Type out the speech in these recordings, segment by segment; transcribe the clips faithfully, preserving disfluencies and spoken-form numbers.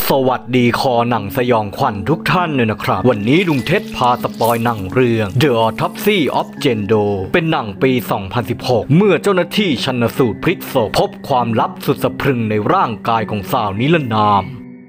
สวัสดีคอหนังสยองขวัญทุกท่านเลยนะครับวันนี้ลุงเท็ดพาสปอยหนังเรื่อง The Autopsy of Jane-Doe เป็นหนังปี สองพันสิบหก เมื่อเจ้าหน้าที่ชันสูตรพลิกศพพบความลับสุดสะพรึงในร่างกายของสาวนิรนาม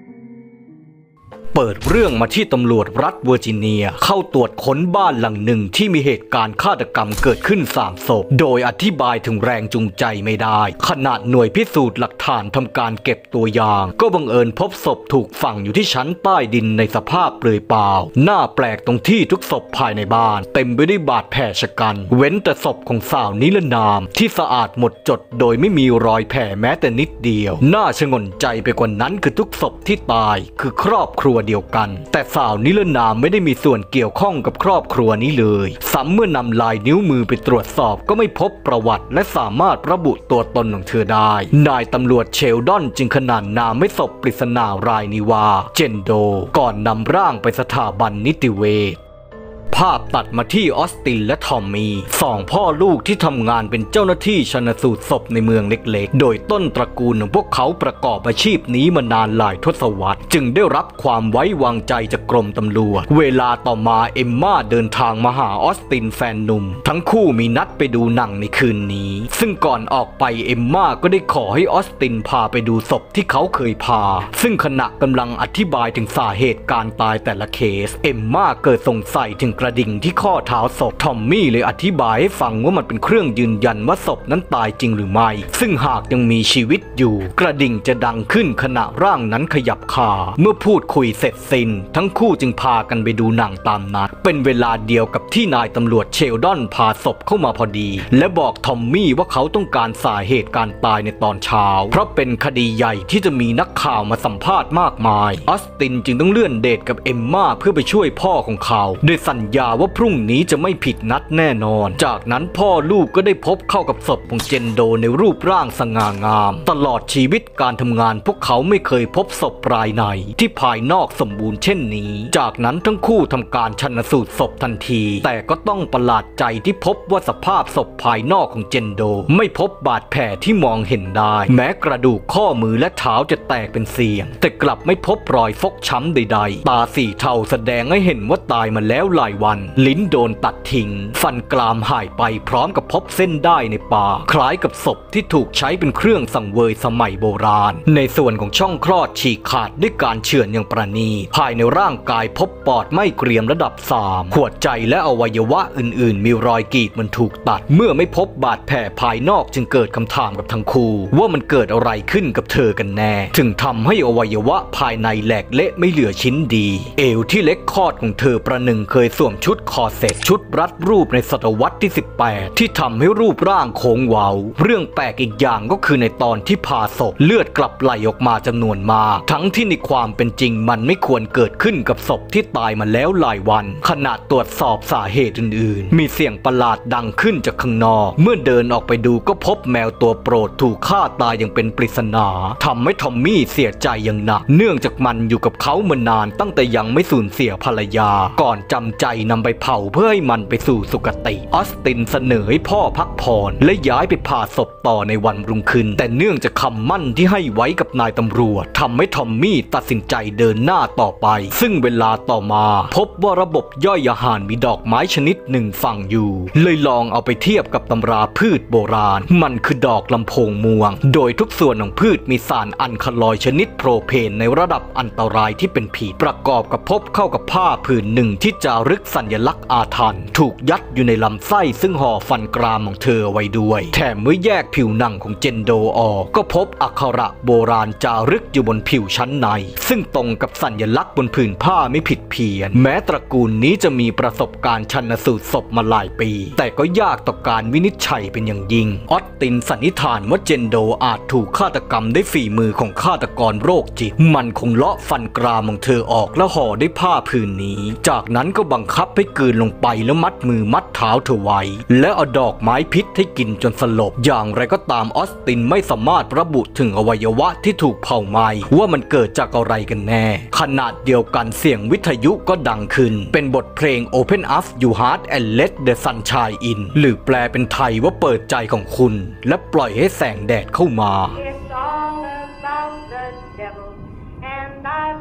เปิดเรื่องมาที่ตำรวจรัฐเวอร์จิเนียเข้าตรวจค้นบ้านหลังหนึ่งที่มีเหตุการณ์ฆาตกรรมเกิดขึ้นสามศพโดยอธิบายถึงแรงจูงใจไม่ได้ขณะหน่วยพิสูจน์หลักฐานทำการเก็บตัวอย่างก็บังเอิญพบศพถูกฝังอยู่ที่ชั้นใต้ดินในสภาพเปลือยเปล่าน่าแปลกตรงที่ทุกศพภายในบ้านเต็มไปด้วยบาดแผลชะกันเว้นแต่ศพของสาวนิรนามที่สะอาดหมดจดโดยไม่มีรอยแผลแม้แต่นิดเดียวน่าชงนใจไปกว่านั้นคือทุกศพที่ตายคือครอบครัวเดียวกันแต่สาวนิรนามไม่ได้มีส่วนเกี่ยวข้องกับครอบครัวนี้เลยซ้ำเมื่อนำลายนิ้วมือไปตรวจสอบก็ไม่พบประวัติและสามารถระบุตัวตนของเธอได้นายตำรวจเชลดอนจึงขนานนามให้ศพปริศนารายนี้ว่าเจนโดก่อนนำร่างไปสถาบันนิติเวชภาพตัดมาที่ออสตินและทอมมี่สองพ่อลูกที่ทำงานเป็นเจ้าหน้าที่ชันสูตรศพในเมืองเล็กๆโดยต้นตระกูลของพวกเขาประกอบอาชีพนี้มานานหลายทศวรรษจึงได้รับความไว้วางใจจากกรมตำรวจเวลาต่อมาเอมม่าเดินทางมาหาออสตินแฟนหนุ่มทั้งคู่มีนัดไปดูหนังในคืนนี้ซึ่งก่อนออกไปเอมม่าก็ได้ขอให้ออสตินพาไปดูศพที่เขาเคยพาซึ่งขณะกำลังอธิบายถึงสาเหตุการตายแต่ละเคสเอมม่าเกิดสงสัยถึงกระดิ่งที่ข้อเท้าศพทอมมี่เลยอธิบายให้ฟังว่ามันเป็นเครื่องยืนยันว่าศพนั้นตายจริงหรือไม่ซึ่งหากยังมีชีวิตอยู่กระดิ่งจะดังขึ้นขณะร่างนั้นขยับขาเมื่อพูดคุยเสร็จสิ้นทั้งคู่จึงพากันไปดูหนังตามนัดเป็นเวลาเดียวกับที่นายตำรวจเชลดอนพาศพเข้ามาพอดีและบอกทอมมี่ว่าเขาต้องการสาเหตุการตายในตอนเช้าเพราะเป็นคดีใหญ่ที่จะมีนักข่าวมาสัมภาษณ์มากมายออสตินจึงต้องเลื่อนเดทกับเอมม่าเพื่อไปช่วยพ่อของเขาโดยสัญญาว่าพรุ่งนี้จะไม่ผิดนัดแน่นอนจากนั้นพ่อลูกก็ได้พบเข้ากับศพของเจนโดในรูปร่างสง่างามตลอดชีวิตการทำงานพวกเขาไม่เคยพบศพรายไหนที่ภายนอกสมบูรณ์เช่นนี้จากนั้นทั้งคู่ทำการชันสูตรศพทันทีแต่ก็ต้องประหลาดใจที่พบว่าสภาพศพภายนอกของเจนโดไม่พบบาดแผลที่มองเห็นได้แม้กระดูกข้อมือและเท้าจะแตกเป็นเสียงแต่กลับไม่พบรอยฟกช้ำใดๆตาสีเทาแสดงให้เห็นว่าตายมาแล้วหลายวันลิ้นโดนตัดทิ้งฟันกรามหายไปพร้อมกับพบเส้นได้ในปากคล้ายกับศพที่ถูกใช้เป็นเครื่องสังเวยสมัยโบราณในส่วนของช่องคลอดฉีกขาดด้วยการเฉือนอย่างประณีตภายในร่างกายพบปอดไม่เกรียมระดับสามหัวใจและอวัยวะอื่นๆมีรอยกรีดมันถูกตัดเมื่อไม่พบบาดแผลภายนอกจึงเกิดคำถามกับทั้งคู่ว่ามันเกิดอะไรขึ้นกับเธอกันแน่ถึงทำให้อวัยวะภายในแหลกเละไม่เหลือชิ้นดีเอวที่เล็กคอดของเธอประหนึ่งเคยสวมชุดคอเซ็ตชุดรัดรูปในศตวรรษที่สิบแปดที่ทำให้รูปร่างโค้งเว้าเรื่องแปลกอีกอย่างก็คือในตอนที่ผ่าศพเลือดกลับไหลออกมาจำนวนมากทั้งที่ในความเป็นจริงมันไม่ควรเกิดขึ้นกับศพที่ตายมาแล้วหลายวันขณะตรวจสอบสาเหตุอื่นๆมีเสียงประหลาดดังขึ้นจากข้างนอกเมื่อเดินออกไปดูก็พบแมวตัวโปรดถูกฆ่าตายอย่างเป็นปริศนาทำให้ทอมมี่เสียใจอย่างหนักเนื่องจากมันอยู่กับเขามานานตั้งแต่ยังไม่สูญเสียภรรยาก่อนจำใจนำไปเผาเพื่อให้มันไปสู่สุคติออสตินเสนอให้พ่อพักผ่อนและย้ายไปผ่าศพต่อในวันรุ่งขึ้นแต่เนื่องจากคำมั่นที่ให้ไว้กับนายตำรวจทำให้ทอมมี่ตัดสินใจเดินหน้าต่อไปซึ่งเวลาต่อมาพบว่าระบบย่อยอาหารมีดอกไม้ชนิดหนึ่งฝังอยู่เลยลองเอาไปเทียบกับตำราพืชโบราณมันคือดอกลำโพงม่วงโดยทุกส่วนของพืชมีสารอัลคาลอยด์ชนิดโปรเพนในระดับอันตรายที่เป็นพิษประกอบกับพบเข้ากับผ้าผืนหนึ่งที่จารึกสัญลักษณ์อาถรรพ์ถูกยัดอยู่ในลำไส้ซึ่งห่อฟันกรามของเธอไว้ด้วยแถมเมื่อแยกผิวหนังของเจนโดออกก็พบอักขระโบราณจารึกอยู่บนผิวชั้นในซึ่งตรงกับสัญลักษณ์บนผืนผ้าไม่ผิดเพี้ยนแม้ตระกูลนี้จะมีประสบการณ์ชันสูตรศพมาหลายปีแต่ก็ยากต่อการวินิจฉัยเป็นอย่างยิ่งออสตินสันนิษฐานว่าเจนโดอาจถูกฆาตกรรมด้วยฝีมือของฆาตกรโรคจิตมันคงเลาะฟันกรามของเธอออกแล้วห่อด้วยผ้าผืนนี้จากนั้นก็บังคับให้กลืนลงไปแล้วมัดมือมัดเท้าเธอไว้และเอาดอกไม้พิษให้กินจนสลบอย่างไรก็ตามออสตินไม่สามารถระบุถึงอวัยวะที่ถูกเผาไหม้ว่ามันเกิดจากอะไรกันแน่ขนาดเดียวกันเสียงวิทยุก็ดังขึ้นเป็นบทเพลง Open Up Your Heart and Let the Sunshine In หรือแปลเป็นไทยว่าเปิดใจของคุณและปล่อยให้แสงแดดเข้ามา It's all about the devil and I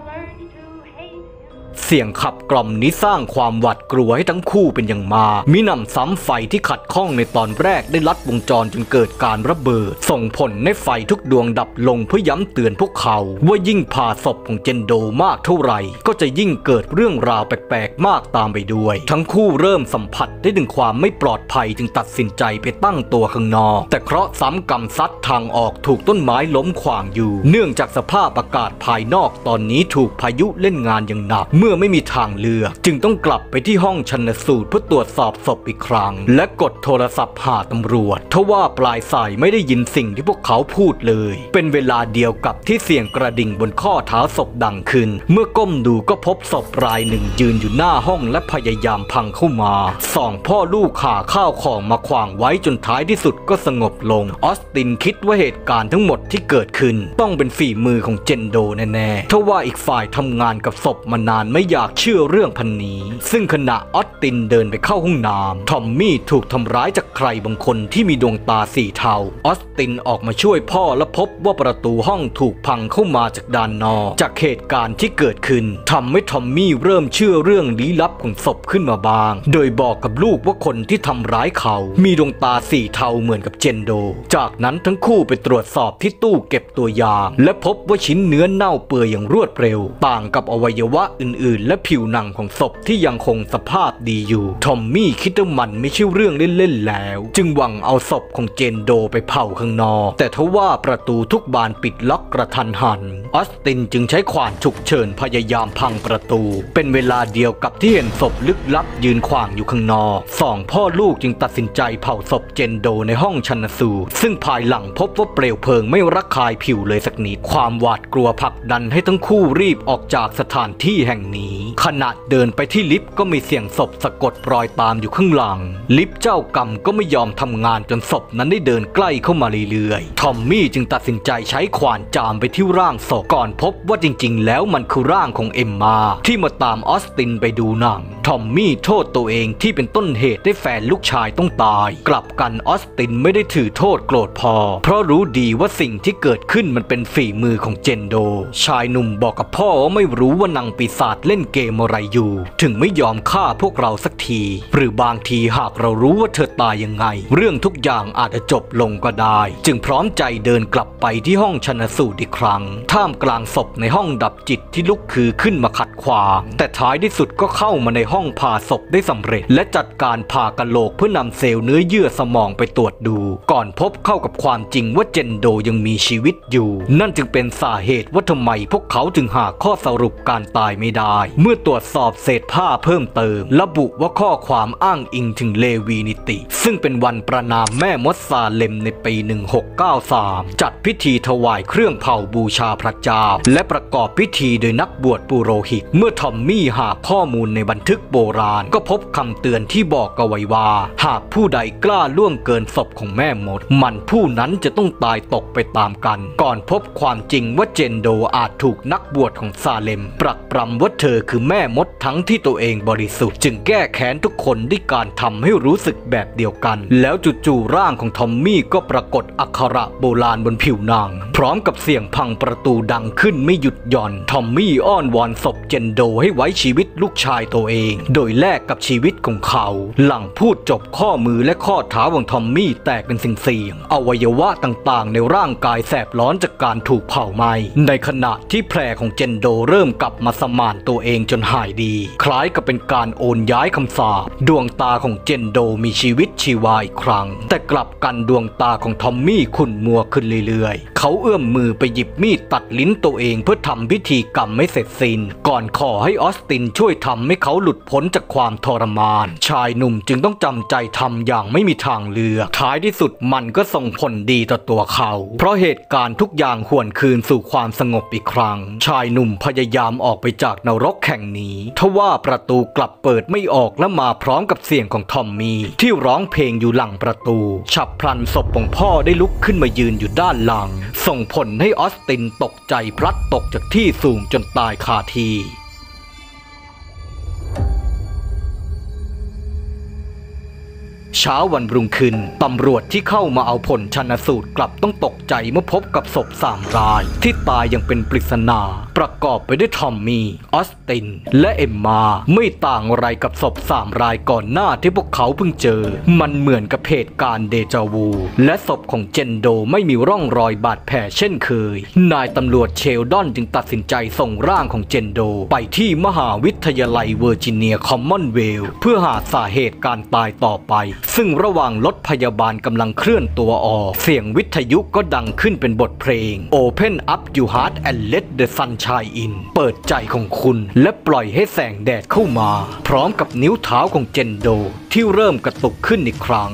เสียงขับกล่อมนี้สร้างความหวาดกลัวให้ทั้งคู่เป็นอย่างมากมิหนำซ้ำไฟที่ขัดข้องในตอนแรกได้ลัดวงจรจนเกิดการระเบิดส่งผลให้ไฟทุกดวงดับลงเพื่อย้ำเตือนพวกเขาว่ายิ่งผ่าศพของเจนโดมากเท่าไหร่ก็จะยิ่งเกิดเรื่องราวแปลกๆมากตามไปด้วยทั้งคู่เริ่มสัมผัสได้ถึงความไม่ปลอดภัยจึงตัดสินใจไปตั้งตัวข้างนอกแต่เคราะห์ซ้ำกรรมซัดทางออกถูกต้นไม้ล้มขวางอยู่เนื่องจากสภาพอากาศภายนอกตอนนี้ถูกพายุเล่นงานอย่างหนักเมื่อไม่มีทางเลือกจึงต้องกลับไปที่ห้องชันสูตรเพื่อตรวจสอบศพอีกครั้งและกดโทรศัพท์หาตำรวจทว่าปลายสายไม่ได้ยินสิ่งที่พวกเขาพูดเลยเป็นเวลาเดียวกับที่เสียงกระดิ่งบนข้อเท้าศพดังขึ้นเมื่อก้มดูก็พบศพรายหนึ่งยืนอยู่หน้าห้องและพยายามพังเข้ามาสองพ่อลูกขาข้าวของมาขวางไว้จนท้ายที่สุดก็สงบลงออสตินคิดว่าเหตุการณ์ทั้งหมดที่เกิดขึ้นต้องเป็นฝีมือของเจนโดแน่ๆทว่าอีกฝ่ายทำงานกับศพมานานไม่อยากเชื่อเรื่องพันนี้ซึ่งขณะออสตินเดินไปเข้าห้องน้ำทอมมี่ถูกทำร้ายจากใครบางคนที่มีดวงตาสีเทาออสตินออกมาช่วยพ่อและพบว่าประตูห้องถูกพังเข้ามาจากด้านนอกจากเหตุการณ์ที่เกิดขึ้นทำให้ทอมมี่เริ่มเชื่อเรื่องลี้ลับของศพขึ้นมาบ้างโดยบอกกับลูกว่าคนที่ทำร้ายเขามีดวงตาสีเทาเหมือนกับเจนโดจากนั้นทั้งคู่ไปตรวจสอบที่ตู้เก็บตัวอย่างและพบว่าชิ้นเนื้อเน่าเปื่อยอย่างรวดเร็วต่างกับอวัยวะอื่นๆและผิวหนังของศพที่ยังคงสภาพดีอยู่ทอมมี่คิดว่ามันไม่ใช่เรื่องเล่นๆแล้วจึงหวังเอาศพของเจนโดไปเผาข้างนอกแต่ทว่าประตูทุกบานปิดล็อกกระทันหันออสตินจึงใช้ขวานฉุกเฉินพยายามพังประตูเป็นเวลาเดียวกับที่เห็นศพลึกลับยืนขวางอยู่ข้างนอกสองพ่อลูกจึงตัดสินใจเผาศพเจนโดในห้องชันสูตรซึ่งภายหลังพบว่าเปลวเพลิงไม่ระคายผิวเลยสักนิดความหวาดกลัวผลักดันให้ทั้งคู่รีบออกจากสถานที่แห่งนี้ขณะเดินไปที่ลิฟต์ก็มีเสียงศพสะกดรอยตามอยู่ข้างหลังลิฟต์เจ้ากรรมก็ไม่ยอมทำงานจนศพนั้นได้เดินใกล้เข้ามาเรื่อยๆทอมมี่จึงตัดสินใจใช้ขวานจามไปที่ร่างศพก่อนพบว่าจริงๆแล้วมันคือร่างของเอมมาที่มาตามออสตินไปดูหนังทอมมี่โทษตัวเองที่เป็นต้นเหตุให้แฟนลูกชายต้องตายกลับกันออสตินไม่ได้ถือโทษโกรธพอเพราะรู้ดีว่าสิ่งที่เกิดขึ้นมันเป็นฝีมือของเจนโดชายหนุ่มบอกกับพ่อว่าไม่รู้ว่านางปีศาจเล่นเกมอะไรอยู่ถึงไม่ยอมฆ่าพวกเราสักทีหรือบางทีหากเรารู้ว่าเธอตายยังไงเรื่องทุกอย่างอาจจะจบลงก็ได้จึงพร้อมใจเดินกลับไปที่ห้องชันสูตรอีกครั้งท่ามกลางศพในห้องดับจิตที่ลุกคือขึ้นมาขัดขวางแต่ท้ายที่สุดก็เข้ามาในห้องผ่าศพได้สำเร็จและจัดการผ่ากะโหลกเพื่อนำเซลล์เนื้อเยื่อสมองไปตรวจดูก่อนพบเข้ากับความจริงว่าเจนโดยังมีชีวิตอยู่นั่นจึงเป็นสาเหตุว่าทำไมพวกเขาจึงหาข้อสรุปการตายไม่ได้เมื่อตรวจสอบเศษผ้าเพิ่มเติมระบุว่าข้อความอ้างอิงถึงเลวีนิติซึ่งเป็นวันประนามแม่มดซาเลมในปีหนึ่งหกเก้าสามจัดพิธีถวายเครื่องเผาบูชาพระเจ้าและประกอบพิธีโดยนักบวชปุโรหิตเมื่อทอมมี่หาข้อมูลในบันทึกโบราณก็พบคำเตือนที่บอกเอาไว้ว่าหากผู้ใดกล้าล่วงเกินศพของแม่มดมันผู้นั้นจะต้องตายตกไปตามกันก่อนพบความจริงว่าเจนโดอาจถูกนักบวชของซาเลมปรักปรำว่าเธอคือแม่มดทั้งที่ตัวเองบริสุทธิ์จึงแก้แค้นทุกคนด้วยการทำให้รู้สึกแบบเดียวกันแล้วจู่ๆร่างของทอมมี่ก็ปรากฏอักขระโบราณบนผิวหนังพร้อมกับเสียงพังประตูดังขึ้นไม่หยุดหย่อนทอมมี่อ้อนวอนศพเจนโดให้ไว้ชีวิตลูกชายตัวเองโดยแลกกับชีวิตของเขาหลังพูดจบข้อมือและข้อเท้าของทอมมี่แตกเป็นสิ่งเสียงอวัยวะต่างๆในร่างกายแสบร้อนจากการถูกเผาไหม้ในขณะที่แผลของเจนโดเริ่มกลับมาสมานตัวเองจนหายดีคล้ายกับเป็นการโอนย้ายคำสาปดวงตาของเจนโดมีชีวิตชีวาอีกครั้งแต่กลับกันดวงตาของทอมมี่ขุ่นมัวขึ้นเรื่อยๆเขาเอื้อมมือไปหยิบมีดตัดลิ้นตัวเองเพื่อทำพิธีกรรมไม่เสร็จสิ้นก่อนขอให้ออสตินช่วยทำให้เขาหลุดพ้นจากความทรมานชายหนุ่มจึงต้องจำใจทำอย่างไม่มีทางเลือกท้ายที่สุดมันก็ส่งผลดีต่อตัวเขาเพราะเหตุการณ์ทุกอย่างหวนคืนสู่ความสงบอีกครั้งชายหนุ่มพยายามออกไปจากนรกแห่งนี้ทว่าประตูกลับเปิดไม่ออกและมาพร้อมกับเสียงของทอมมี่ที่ร้องเพลงอยู่หลังประตูฉับพลันศพของพ่อได้ลุกขึ้นมายืนอยู่ด้านหลังส่งผลให้ออสตินตกใจพลัดตกจากที่สูงจนตายคาที่เช้าวันรุ่งขึ้นตำรวจที่เข้ามาเอาผลชันสูตรกลับต้องตกใจเมื่อพบกับศพสามรายที่ตายอย่างเป็นปริศนาประกอบไปด้วยทอมมี่ออสตินและเอมมาไม่ต่างอะไรกับศพสามรายก่อนหน้าที่พวกเขาเพิ่งเจอมันเหมือนกับเหตุการณ์เดจาวูและศพของเจนโดไม่มีร่องรอยบาดแผลเช่นเคยนายตำรวจเชลดอนจึงตัดสินใจส่งร่างของเจนโดไปที่มหาวิทยาลัยเวอร์จิเนียคอมมอนเวลล์เพื่อหาสาเหตุการตายต่อไปซึ่งระหว่างรถพยาบาลกำลังเคลื่อนตัวออกเสียงวิทยุก็ดังขึ้นเป็นบทเพลง Open up your heart and let the sunshine in เปิดใจของคุณและปล่อยให้แสงแดดเข้ามาพร้อมกับนิ้วเท้าของเจนโดที่เริ่มกระตุกขึ้นอีกครั้ง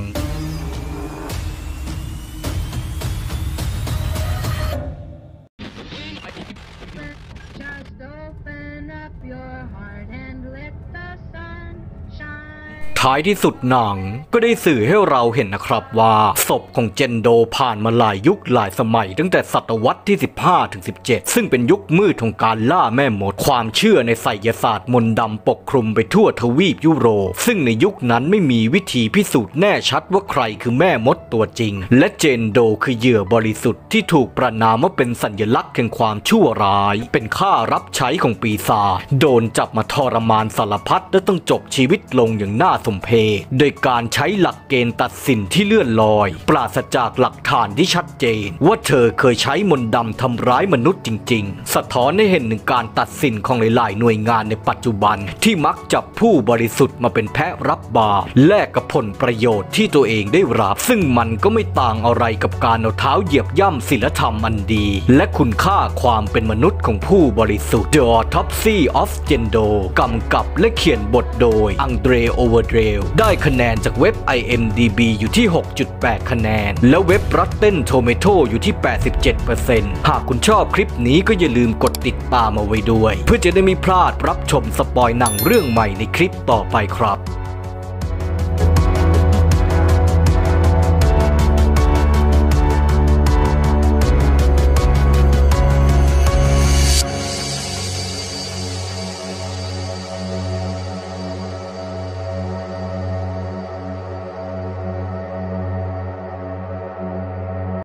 ท้ายที่สุดหนังก็ได้สื่อให้เราเห็นนะครับว่าศพของเจนโดผ่านมาหลายยุคหลายสมัยตั้งแต่ศตวรรษที่ สิบห้าถึงสิบเจ็ด ซึ่งเป็นยุคมืดของการล่าแม่มดความเชื่อในไสยศาสตร์มนต์ดำปกคลุมไปทั่วทวีปยุโรปซึ่งในยุคนั้นไม่มีวิธีพิสูจน์แน่ชัดว่าใครคือแม่มดตัวจริงและเจนโดคือเหยื่อบริสุทธิ์ที่ถูกประณามว่าเป็นสัญลักษณ์แห่งความชั่วร้ายเป็นข้ารับใช้ของปีศาจโดนจับมาทรมานสารพัดและต้องจบชีวิตลงอย่างน่าสมเพชโดยการใช้หลักเกณฑ์ตัดสินที่เลื่อนลอยปราศจากหลักฐานที่ชัดเจนว่าเธอเคยใช้มนต์ดำทำร้ายมนุษย์จริงๆสะท้อนให้เห็นถึงการตัดสินของหลายๆหน่วยงานในปัจจุบันที่มักจับผู้บริสุทธิ์มาเป็นแพะรับบาปแลกกับผลประโยชน์ที่ตัวเองได้รับซึ่งมันก็ไม่ต่างอะไรกับการเอาเท้าเหยียบย่ำศีลธรรมอันดีและคุณค่าความเป็นมนุษย์ของผู้บริสุทธิ์ The Autopsy of Jendo กำกับและเขียนบทโดยอังเดร โอเวอร์เดลได้คะแนนจากเว็บ ไอ เอ็ม ดี บี อยู่ที่ หกจุดแปด คะแนนและเว็บ Rotten Tomato อยู่ที่ แปดสิบเจ็ดเปอร์เซ็นต์ หากคุณชอบคลิปนี้ก็อย่าลืมกดติดตามเอาไว้ด้วยเพื่อจะได้ไม่พลาดรับชมสปอยหนังเรื่องใหม่ในคลิปต่อไปครับ